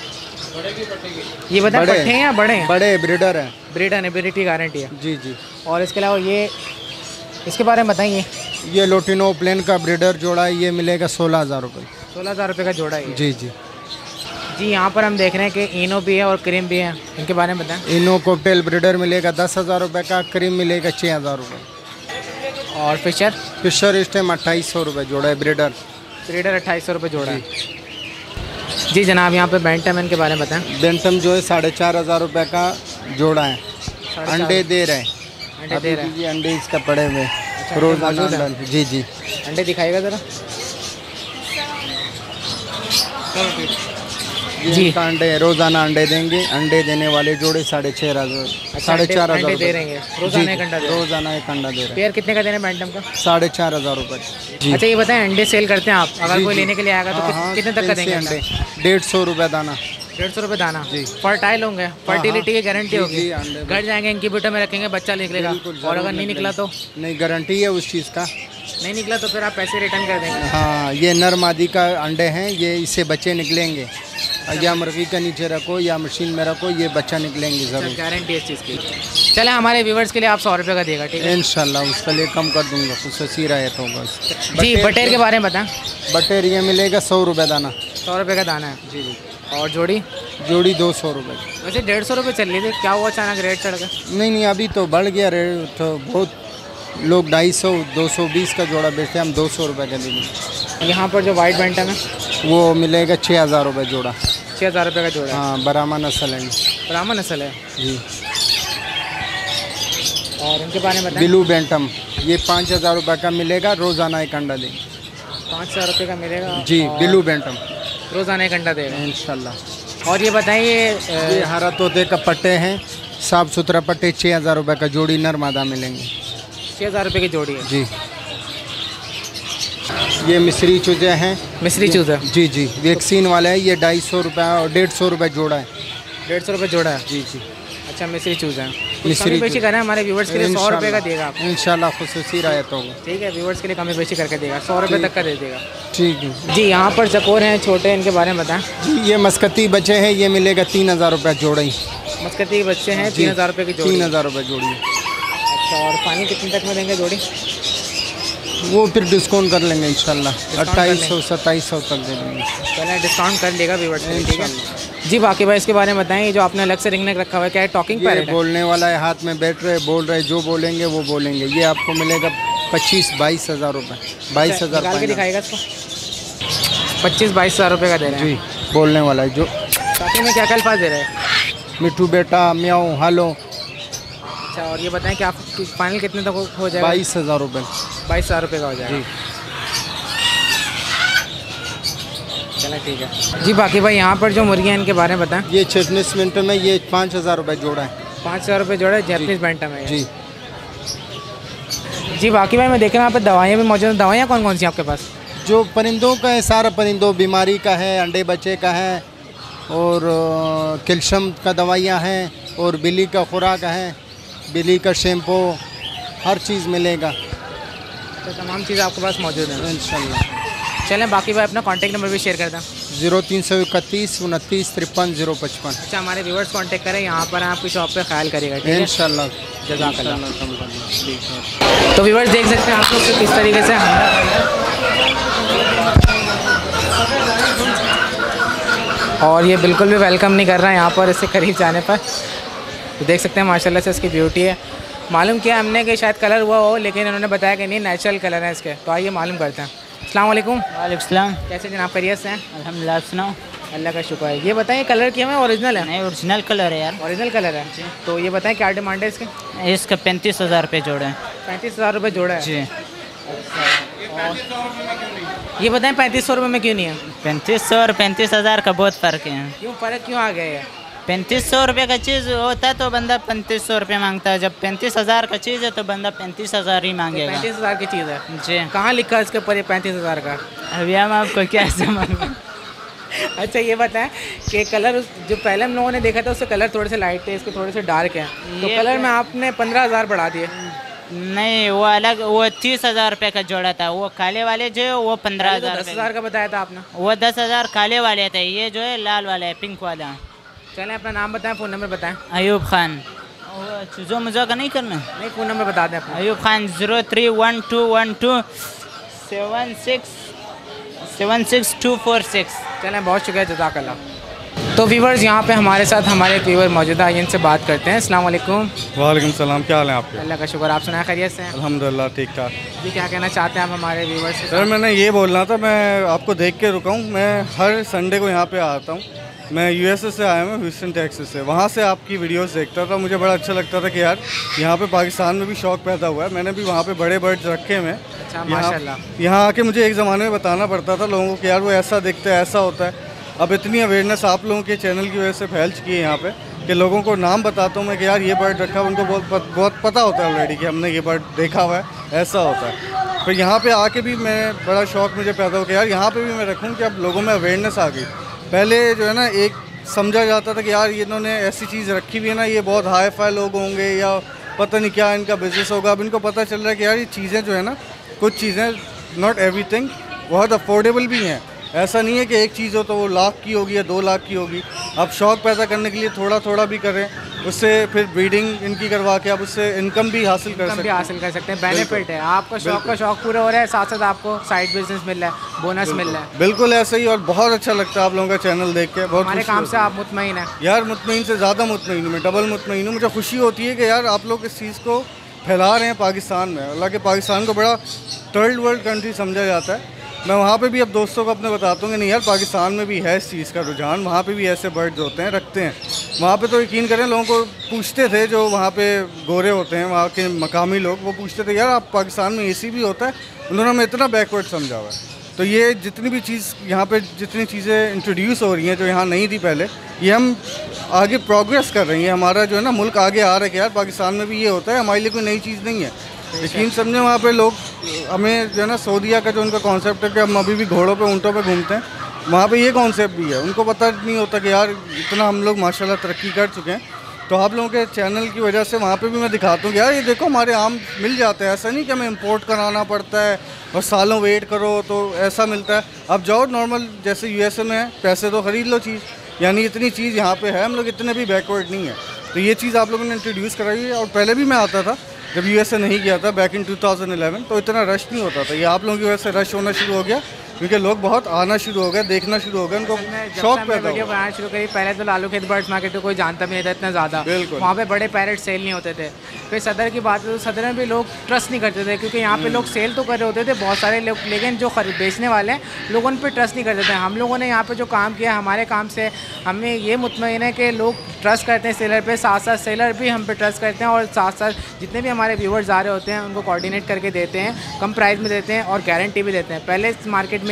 S1: ये बताएं पट्टे हैं या बड़े हैं?
S3: बड़े ब्रीडर है।
S1: ब्रीडर है, ब्रीड की गारंटी है।
S3: जी जी।
S1: और इसके अलावा ये इसके बारे में बताइए।
S3: ये लोटिनो प्लेन का ब्रीडर जोड़ा है, ये मिलेगा सोलह हज़ार रुपये।
S1: सोलह हज़ार रुपये का जोड़ा है।
S3: जी जी।
S1: जी यहाँ पर हम देख रहे हैं कि इनो भी है और क्रीम भी है, इनके बारे में बताएं।
S3: इनो कोकटेल ब्रीडर मिलेगा दस हज़ार रुपये का, क्रीम मिलेगा छः हज़ार रुपये।
S1: और फिशर
S3: फिशर इस टाइम अट्ठाईस सौ रुपये जोड़ा है ब्रीडर।
S1: ब्रीडर अट्ठाईस सौ रुपये जोड़ा है। जी जनाब यहाँ पे बैंटम इनके बारे में बताएं।
S3: बेंटम जो है साढ़े चार हज़ार रुपये का जोड़ा है। अंडे दे रहे हैं,
S1: अंडे दे रहे हैं।
S3: ये अंडे इसका पड़े हुए
S1: अच्छा,
S3: रोज़ाना
S1: मौजूद है?
S3: अंडा- जी जी।
S1: अंडे दिखाएगा ज़रा।
S3: जी
S1: जी।
S3: इनका अंडे रोज़ाना अंडे देंगे। अंडे देने वाले जोड़े साढ़े छः हज़ार साढ़े
S1: अंडे-
S3: चार
S1: अंडे
S3: हज़ार
S1: दे रहे हैं, रोज़ाना एक अंडा दे रहे हैं।
S3: रोज़ाना एक अंडा दे रहे हैं।
S1: पेयर कितने का दे रहे हैं बैंटम का?
S3: साढ़े चार हज़ार रुपये। जी।
S1: अच्छा ये बताएं अंडे सेल करते हैं आप? अगर
S3: जी,
S1: कोई
S3: जी।
S1: लेने के लिए आएगा तो
S3: हाँ,
S1: कित-
S3: हाँ,
S1: कितने तक का देंगे
S3: अंडे?
S1: अंडे?
S3: डेढ़ सौ रुपये दाना।
S1: डेढ़ सौ रुपये दाना।
S3: जी।
S1: फर्टाइल होंगे, फर्टिलिटी की गारंटी
S3: जी,
S1: होगी।
S3: जी, अंडे
S1: घर जाएंगे इंक्यूबेटर में रखेंगे, बच्चा निकलेगा।
S3: बिल्कुल,
S1: और
S3: ज़रूर
S1: अगर नहीं निकला तो
S3: नहीं, गारंटी है उस चीज़ का।
S1: नहीं निकला तो फिर आप पैसे रिटर्न कर देंगे।
S3: हाँ, ये नर मादी का अंडे हैं, ये इससे बच्चे निकलेंगे। या मुर्गी के नीचे रखो या मशीन में रखो, ये बच्चा निकलेंगे ज़रूर।
S1: गारंटी है इस चीज़ की। चले हमारे व्यूवर्स के लिए आप सौ रुपये का देगा, ठीक है?
S3: इंशाल्लाह उसके लिए कम कर दूंगा, कुछ सी रायत होगा।
S1: जी बटेर के बारे में बताएं।
S3: बटेर ये मिलेगा सौ रुपये दाना।
S1: सौ रुपये का दाना है।
S3: जी।
S1: और जोड़ी
S3: जोड़ी दो सौ रुपये।
S1: वैसे डेढ़ सौ रुपये चल रही थी, क्या हुआ अचानक रेट चढ़ गया?
S3: नहीं नहीं, अभी तो बढ़ गया रेट, तो बहुत लोग ढाई सौ दो सौ बीस का जोड़ा बेचते हैं, हम दो सौ रुपये का देंगे।
S1: यहाँ पर जो वाइट बैंटम है
S3: वो मिलेगा छः हज़ार रुपये जोड़ा।
S1: छः हज़ार रुपये का जोड़ा है।
S3: हाँ, ब्राह्मण नस्ल है।
S1: ब्राह्मण नस्ल है।
S3: जी।
S1: और इनके बारे में बताएं।
S3: बिलू बेंटम ये पाँच हज़ार रुपये का मिलेगा, रोज़ाना एक अंडा देंगे।
S1: पाँच हज़ार रुपये का मिलेगा।
S3: जी,
S1: और
S3: बिलू बेंटम
S1: रोज़ाना एक अंडा देगा
S3: इंशाल्लाह।
S1: और ये बताइए
S3: ये हरा तोते का पट्टे हैं, साफ़ सुथरा पट्टे, छः हज़ार रुपये का जोड़ी नर मादा मिलेंगे।
S1: छः हज़ार रुपये की जोड़ी है।
S3: जी। ये मिस्री चूजे हैं।
S1: मिस्री चूजा
S3: जी जी, वैक्सीन वाले हैं। ये ढाई सौ रुपये और डेढ़ सौ रुपये जोड़ा है।
S1: डेढ़ सौ रुपये जोड़ा है।
S3: जी जी।
S1: अच्छा मिस्री चूजा है।
S3: मिस्री
S1: कमी पेशी
S3: चूजा।
S1: करें हमारे व्यूवर्स के लिए, सौ रुपये का देगा आप?
S3: इंशाल्लाह खुसूसी रायत होगा।
S1: ठीक है, व्यूवर्स के लिए कमी पेशी करके देगा, सौ रुपये तक का दे देगा।
S3: ठीक है
S1: जी यहाँ पर चकोर हैं छोटे, इनके बारे में बताएं।
S3: जी। ये मस्कती बच्चे हैं, ये मिलेगा तीन हज़ार रुपये जोड़ा ही।
S1: मस्कती के बच्चे हैं, तीन हज़ार रुपये की जोड़ी।
S3: तीन हज़ार रुपये जोड़ी।
S1: अच्छा और पानी कितने तक में देंगे जोड़ी?
S3: वो फिर डिस्काउंट कर लेंगे इंशाल्लाह, अट्ठाईस सौ सत्ताईस सौ तक दे देंगे।
S1: पहले डिस्काउंट कर लेगा व्यूवर्स के लिए, ठीक है? जी बाकी भाई इसके बारे में बताएं। ये जो आपने अलग से रिंग नेक रखा हुआ है, क्या है? टॉकिंग
S3: ये
S1: पैरेट है?
S3: बोलने वाला है, हाथ में बैठ रहे, बोल रहे, जो बोलेंगे वो बोलेंगे। ये आपको मिलेगा पच्चीस बाईस हज़ार रुपये। बाईस हज़ार
S1: निकाल के दिखाएगा इसको। पच्चीस बाईस हज़ार रुपये का दे रहे हैं।
S3: जी। बोलने वाला है जो।
S1: टॉकिंग में क्या क्या अल्फाज दे रहे हैं?
S3: मिठू बेटा, म्याऊ, हेलो।
S1: अच्छा और ये बताएं कि आप फाइनल कितने तक हो- हो जाएगा?
S3: बाईस हज़ार रुपये।
S1: बाईस हज़ार रुपये का हो जाएगा।
S3: जी।
S1: चलो चलो ठीक है जी। बाकी भाई यहाँ पर जो मुर्गियाँ इनके बारे में बताएं।
S3: ये चेटनीस मिनट में ये पाँच हज़ार रुपये जोड़ा है।
S1: पाँच हज़ार रुपये जोड़ा है जैपनीज़ बैंटम है
S3: जी
S1: जी। बाकी भाई मैं देख रहा हूँ यहाँ पर दवाइयाँ भी मौजूद हैं। दवाइयाँ कौन कौन सी आपके पास?
S3: जो परिंदों का है, सारा परिंदों बीमारी का है, अंडे बच्चे का है, और कैल्शियम का दवाइयाँ हैं, और बिल्ली का खुराक है, बिल्ली का शैम्पू, हर चीज़ मिलेगा।
S1: तो तमाम चीज़ें आपके पास मौजूद हैं
S3: इंशाल्लाह।
S1: चलें बाकी भाई अपना कॉन्टैक्ट नंबर भी शेयर कर दें।
S3: ज़ीरो तीन सौ इकतीस उनतीस तिरपन ज़ीरो पचपन।
S1: अच्छा हमारे व्यूवर्स कॉन्टैक्ट करें, यहाँ पर आपकी शॉप पे ख्याल करिएगा, ठीक है
S3: इंशाल्लाह।
S1: जज़ाकल्लाह। तो व्यूवर्स देख सकते हैं आप लोग किस तरीके से और ये बिल्कुल भी वेलकम नहीं कर रहा है यहाँ पर इससे करीब जाने पर। तो देख सकते हैं माशाल्लाह से इसकी ब्यूटी है। मालूम किया हमने कि शायद कलर हुआ हो, लेकिन इन्होंने बताया कि नहीं नेचुरल कलर है इसके। तो आइए मालूम करते हैं। अस्सलाम वालेकुम।
S4: वालेकुम सलाम।
S1: कैसे जनाब, खैरियत से हैं?
S4: अल्हम्दुलिल्लाह। सुनाओ।
S1: अल्लाह का शुक्र है। ये बताएं कलर क्या है, ओरिजिनल है?
S4: नहीं, ओरिजिनल कलर है यार।
S1: ओरिजिनल कलर है जी। तो ये बताएं क्या डिमांड है इसके?
S4: इसका पैंतीस हज़ार रुपये जोड़ा है।
S1: पैंतीस हज़ार रुपये जोड़ा है
S4: जी।
S1: ये बताएं पैंतीस सौ रुपये में क्यों नहीं है?
S4: पैंतीस सौ और पैंतीस हज़ार का बहुत फ़र्क है।
S1: क्यों फ़र्क क्यों आ गया है?
S4: पैंतीस सौ रुपये का चीज़ होता है तो बंदा पैंतीस सौ रुपये मांगता है, जब पैंतीस हज़ार का चीज़ है तो बंदा पैंतीस हज़ार ही मांगेगा।
S1: पैंतीस हज़ार की चीज़ है
S4: जी।
S1: कहाँ लिखा है इसके ऊपर ये पैंतीस हज़ार का?
S4: अभी हम आपको क्या समझ।
S1: अच्छा ये बताएं कि कलर जो पहले हम लोगों ने देखा था उससे कलर थोड़े से लाइट थे, इसके थोड़े से डार्क हैं, तो
S4: ये
S1: कलर में आपने पंद्रह हज़ार बढ़ा दिए।
S4: नहीं, वो अलग, वो तीस हज़ार रुपये का जोड़ा था। वो काले वाले जो है वो पंद्रह
S1: तो
S4: हज़ार
S1: दस हज़ार का बताया था आपने।
S4: वो दस हज़ार काले वाले थे, ये जो है लाल वाला है, पिंक वाला।
S1: चलें अपना नाम बताएं, फ़ोन नंबर बताएं।
S4: अयूब खान। चूज़ो मुझो का नहीं करना।
S1: नहीं, फ़ोन नंबर बता दें अपना।
S4: Ayub Khan zero three one two one two seven six seven six two four six.
S1: चलें बहुत शुक्रिया, जज़ाकल्लाह। तो व्यूवर्स यहाँ पे हमारे साथ हमारे एक व्यूवर मौजूद है, इनसे बात करते हैं। अस्सलाम वालेकुम।
S5: वालेकुम सलाम। क्या हाल है आपके?
S1: अल्लाह का शुक्र, आप सुनाए खैरियत से हैं?
S5: अल्हम्दुलिल्लाह ठीक ठाक।
S1: जी क्या कहना चाहते हैं आप हमारे व्यूवर्स से?
S5: सर मैंने ये बोलना था, मैं आपको देख के रुका हूँ। मैं हर संडे को यहाँ पे आता हूँ। मैं यूएसए से आया हूँ, ह्यूस्टन टेक्सास से। वहाँ से आपकी वीडियोस देखता था, मुझे बड़ा अच्छा लगता था कि यार यहाँ पे पाकिस्तान में भी शौक़ पैदा हुआ है। मैंने भी वहाँ पे बड़े बर्ड्स रखे हुए हैं।
S1: अच्छा माशाल्लाह।
S5: यहाँ आके मुझे एक ज़माने में बताना पड़ता था लोगों को कि यार वो ऐसा दिखता है, ऐसा होता है। अब इतनी अवेयरनेस आप लोगों के चैनल की वजह से फैल चुकी है यहाँ पे कि लोगों को नाम बताता हूँ मैं कि यार ये बर्ड रखा है, उनको बहुत बहुत पता होता है ऑलरेडी कि हमने ये बर्ड देखा हुआ है, ऐसा होता है। फिर यहाँ पे आके भी मैं बड़ा शौक़ मुझे पैदा हो गया यार यहाँ पे भी मैं रखूँ कि अब लोगों में अवेयरनेस आ गई। पहले जो है ना एक समझा जाता था कि यार इन्होंने ऐसी चीज़ रखी हुई है ना, ये बहुत हाई फाई लोग होंगे या पता नहीं क्या इनका बिज़नेस होगा। अब इनको पता चल रहा है कि यार ये चीज़ें जो है ना, कुछ चीज़ें, नॉट एवरीथिंग, बहुत अफोर्डेबल भी हैं। ऐसा नहीं है कि एक चीज़ हो तो वो लाख की होगी या दो लाख की होगी। आप शौक़ पैदा करने के लिए थोड़ा थोड़ा भी करें, उससे फिर ब्रीडिंग इनकी करवा के आप उससे इनकम भी हासिल कर सकते हैं।
S1: भी हासिल कर सकते हैं, बेनिफिट है। आपका शौक़ का शौक़ पूरा हो रहा है, साथ साथ आपको साइड बिजनेस मिल रहा है, बोनस मिल रहा है।
S5: बिल्कुल ऐसे ही, और बहुत अच्छा लगता है आप लोगों का चैनल देख के। बहुत
S1: हमारे काम से आप मुतमईन हैं?
S5: यार मुतमईन से ज़्यादा मुतमईन हूँ मैं, डबल मुतमईन हूँ। मुझे खुशी होती है कि यार आप लोग इस चीज़ को फैला रहे हैं पाकिस्तान में। हालांकि पाकिस्तान को बड़ा थर्ड वर्ल्ड कंट्री समझा जाता है। मैं वहाँ पे भी अब दोस्तों को अपने बताता हूँ कि नहीं यार पाकिस्तान में भी है इस चीज़ का रुझान, वहाँ पे भी ऐसे बर्ड्स होते हैं, रखते हैं। वहाँ पे तो यकीन करें लोगों को पूछते थे, जो वहाँ पे गोरे होते हैं वहाँ के मकामी लोग, वो पूछते थे यार आप पाकिस्तान में एसी भी होता है? उन्होंने हमें इतना बैकवर्ड समझा हुआ है। तो ये जितनी भी चीज़ यहाँ पे जितनी चीज़ें इंट्रोड्यूस हो रही हैं जो यहाँ नहीं थी पहले, ये हम आगे प्रोग्रेस कर रही हैं। हमारा जो है ना मुल्क आगे आ रहा है कि यार पाकिस्तान में भी ये होता है, हमारे लिए कोई नई चीज़ नहीं है। यकीन समझे वहाँ पे लोग, हमें जो है ना सऊदीया का जो उनका कॉन्सेप्ट है कि हम अभी भी घोड़ों पे ऊँटों पे घूमते हैं, वहाँ पे ये कॉन्सेप्ट भी है। उनको पता नहीं होता कि यार इतना हम लोग माशाल्लाह तरक्की कर चुके हैं। तो आप लोगों के चैनल की वजह से वहाँ पे भी मैं दिखाता हूँ कि यार ये देखो हमारे आम मिल जाते हैं। ऐसा नहीं कि हमें इंपोर्ट कराना पड़ता है और सालों वेट करो तो ऐसा मिलता है। अब जाओ नॉर्मल जैसे यूएसए में है, पैसे तो ख़रीद लो चीज़। यानी इतनी चीज़ यहाँ पे है, हम लोग इतने भी बैकवर्ड नहीं है। तो ये चीज़ आप लोगों ने इंट्रोड्यूस कराई है। और पहले भी मैं आता था जब यूएसए नहीं गया था back in two thousand eleven, तो इतना रश नहीं होता था। ये आप लोगों की वजह से रश होना शुरू हो गया क्योंकि लोग बहुत आना शुरू हो गए, देखना शुरू हो गए, उनको शौक पैदा
S1: वीडियो बनाना शुरू करी। पहले तो लालू खेत बर्ड्स मार्केट को कोई जानता भी नहीं था इतना ज़्यादा, वहाँ पे बड़े पैरेट सेल नहीं होते थे। फिर सदर की बात तो सदर में भी लोग ट्रस्ट नहीं करते थे क्योंकि यहाँ पे लोग सेल तो कर रहे होते थे बहुत सारे लोग, लेकिन जो खरीद बेचने वाले हैं लोग उन पर ट्रस्ट नहीं करते थे। हम लोगों ने यहाँ पर जो काम किया, हमारे काम से हमें ये मुतमईन है कि लोग ट्रस्ट करते हैं सेलर पे, साथ साथ सेलर भी हम पे ट्रस्ट करते हैं और साथ साथ जितने भी हमारे व्यूवर्स आ रहे होते हैं उनको कोऑर्डिनेट करके देते हैं, कम प्राइस में देते हैं और गारंटी भी देते हैं। पहले इस मार्केट में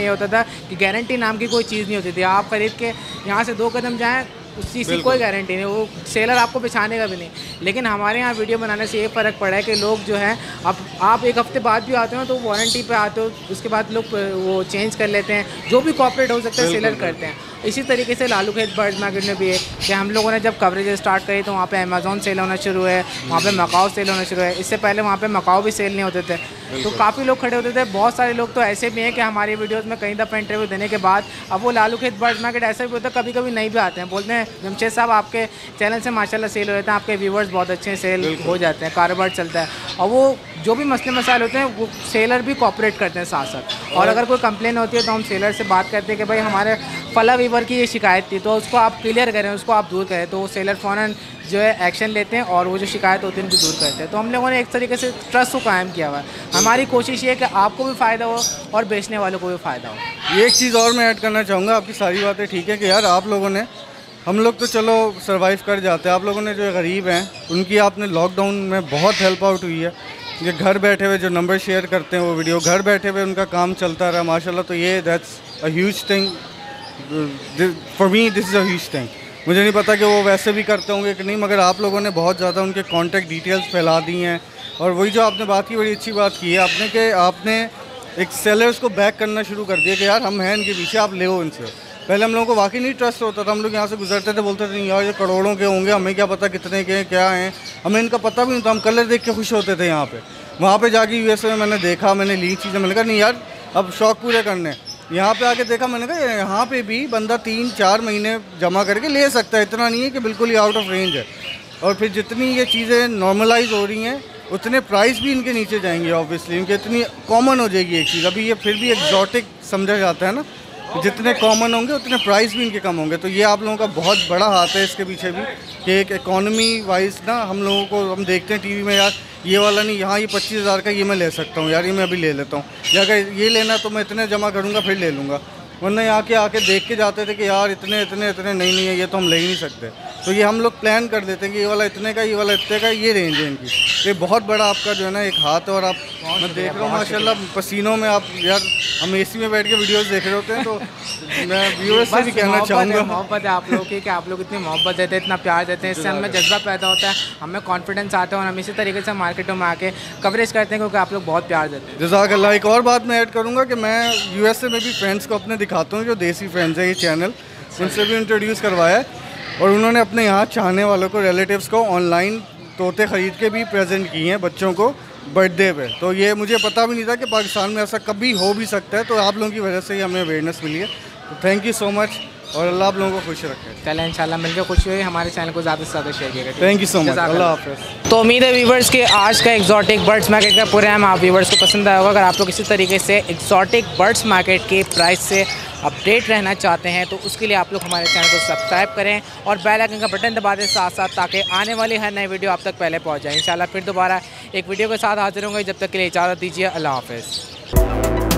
S1: में ये होता था कि गारंटी नाम की कोई चीज़ नहीं होती थी। आप खरीद के यहाँ से दो कदम जाएँ, उस चीज़ की कोई गारंटी नहीं, वो सेलर आपको पहचाने का भी नहीं। लेकिन हमारे यहाँ वीडियो बनाने से ये फ़र्क पड़ा है कि लोग जो है, अब आप एक हफ्ते बाद भी आते हो तो वारंटी पे आते हो, उसके बाद लोग वो चेंज कर लेते हैं, जो भी कॉपरेट हो सकता है सेलर करते हैं। इसी तरीके से लालू खेत बर्ड्स मार्केट में भी है कि हम लोगों ने जब कवरेज स्टार्ट करी तो वहाँ पे अमेज़ॉन सेल होना शुरू है, वहाँ पे मकाओ सेल होना शुरू है। इससे पहले वहाँ पे मकाओ भी सेल नहीं होते थे, तो काफ़ी लोग खड़े होते थे। बहुत सारे लोग तो ऐसे भी हैं कि हमारी वीडियोस में कई दफ़ा इंटरव्यू देने के बाद अब वो लालू खेत बर्ड्स मार्केट ऐसा भी होता है, कभी कभी नहीं भी आते हैं, बोलते हैं जमशेद साहब आपके चैनल से माशाल्लाह सेल हो जाते हैं, आपके व्यूवर्स बहुत अच्छे हैं, सेल हो जाते हैं, कारोबार चलता है। और वो जो भी मसले मसाइल होते हैं वो सेलर भी कॉपरेट करते हैं साथ साथ। और अगर कोई कंप्लेन होती है तो हम सेलर से बात करते हैं कि भाई हमारे फला वीवर की ये शिकायत थी, तो उसको आप क्लियर करें, उसको आप दूर करें, तो वो सेलर फ़ौरन जो है एक्शन लेते हैं और वो जो शिकायत होती है उनको दूर करते हैं। तो हम लोगों ने एक तरीके से ट्रस्ट को कायम किया हुआ है। हमारी कोशिश ये है कि आपको भी फ़ायदा हो और बेचने वालों को भी फ़ायदा हो।
S5: ये एक चीज़ और मैं ऐड करना चाहूँगा, आपकी सारी बातें ठीक है कि यार आप लोगों ने, हम लोग तो चलो सर्वाइव कर जाते हैं, आप लोगों ने जो गरीब हैं उनकी आपने लॉकडाउन में बहुत हेल्प आउट हुई है। ये घर बैठे हुए जो नंबर शेयर करते हैं वो वीडियो, घर बैठे हुए उनका काम चलता रहा माशाल्लाह। तो ये that's a huge thing for me, this is a huge thing. मुझे नहीं पता कि वो वैसे भी करते होंगे कि नहीं, मगर आप लोगों ने बहुत ज़्यादा उनके कॉन्टैक्ट डिटेल्स फैला दी हैं। और वही जो आपने बात की, बड़ी अच्छी बात की है आपने कि आपने एक सेलर्स को बैक करना शुरू कर दिया कि यार हम हैं इनके पीछे, आप ले हो इनसे। पहले हम लोगों को वाकई नहीं ट्रस्ट होता था, हम लोग यहाँ से गुजरते थे, बोलते थे नहीं यार ये करोड़ों के होंगे, हमें क्या पता कितने के हैं, क्या हैं, हमें इनका पता भी नहीं था। हम कलर देख के खुश होते थे यहाँ पे। वहाँ पे जाके यूएसए में मैंने देखा, मैंने ली चीज़ें, मैंने कहा नहीं यार अब शौक पूरे करने। यहाँ पे आके देखा, मैंने कहा यहाँ पे भी बंदा तीन चार महीने जमा करके ले सकता है, इतना नहीं है कि बिल्कुल ही आउट ऑफ रेंज है। और फिर जितनी ये चीज़ें नॉर्मलाइज हो रही हैं उतने प्राइस भी इनके नीचे जाएंगे ऑब्वियसली, इनके इतनी कॉमन हो जाएगी एक चीज़। अभी ये फिर भी एक्जॉटिक समझा जाता है ना, जितने कॉमन होंगे उतने प्राइस भी इनके कम होंगे। तो ये आप लोगों का बहुत बड़ा हाथ है इसके पीछे भी कि एक इकॉनमी वाइज ना हम लोगों को, हम देखते हैं टीवी में यार ये वाला नहीं, यहाँ ये पच्चीस हज़ार का ये मैं ले सकता हूँ यार, ये मैं अभी ले लेता हूँ, या अगर ये लेना तो मैं इतने जमा करूँगा फिर ले लूँगा। वरना यहाँ के आके देख के जाते थे कि यार इतने इतने इतने नहीं नहीं है, ये तो हम ले ही नहीं सकते। तो ये हम लोग प्लान कर देते हैं कि ये वाला इतने का, ये वाला इतने का, ये रेंज है इनकी। ये बहुत बड़ा आपका जो है ना एक हाथ है। और आप, मैं देख रहा हूँ माशाल्लाह पसीनों में आप, यार हम एसी में बैठ के वीडियोस देख रहे होते हैं, तो मैं व्यूअर्स से भी कहना चाहूँगा,
S1: मोहब्बत है आप लोगों की कि आप लोग इतनी मोहब्बत देते हैं, इतना प्यार देते हैं, इससे हमें जज्बा पैदा होता है, हमें कॉन्फिडेंस आता है और हम इसी तरीके से मार्केटों में आके कवरेज करते हैं क्योंकि आप लोग बहुत प्यार देते हैं।
S5: जज़ाकल्लाह। एक और बात मैं ऐड करूँगा कि मैं यूएसए में भी फ्रेंड्स को अपने दिखाता हूँ, जो देसी फ्रेंड्स हैं, ये चैनल उनसे भी इंट्रोड्यूस करवाया है। और उन्होंने अपने यहाँ चाहने वालों को, रिलेटिव्स को ऑनलाइन तोते ख़रीद के भी प्रेजेंट किए हैं बच्चों को बर्थडे पे। तो ये मुझे पता भी नहीं था कि पाकिस्तान में ऐसा कभी हो भी सकता है। तो आप लोगों की वजह से ही हमें अवेयरनेस मिली है। तो थैंक यू सो मच और अल्लाह आप लोगों को खुश रखे।
S1: चलें इंशाल्लाह मिलकर खुशी हुई। हमारे चैनल को ज़्यादा से ज़्यादा शेयर कीजिएगा।
S5: थैंक यू सो मच, अल्लाह हाफ़िज़।
S1: तो उम्मीद है व्यूवर्स के आज का एक्जॉटिक बर्ड्स मार्केट का प्रोग्राम आप व्यूवर्स को पसंद आया होगा। अगर आप लोग इसी तरीके से एक्जॉटिक बर्ड्स मार्केट के प्राइस से अपडेट रहना चाहते हैं तो उसके लिए आप लोग हमारे चैनल को सब्सक्राइब करें और बेल आइकन का बटन दबा दें साथ साथ, ताकि आने वाली हर नई वीडियो आप तक पहले पहुंच जाए। इंशाल्लाह फिर दोबारा एक वीडियो के साथ हाजिर होंगे। जब तक के लिए इजाज़त दीजिए, अल्लाह हाफ़िज़।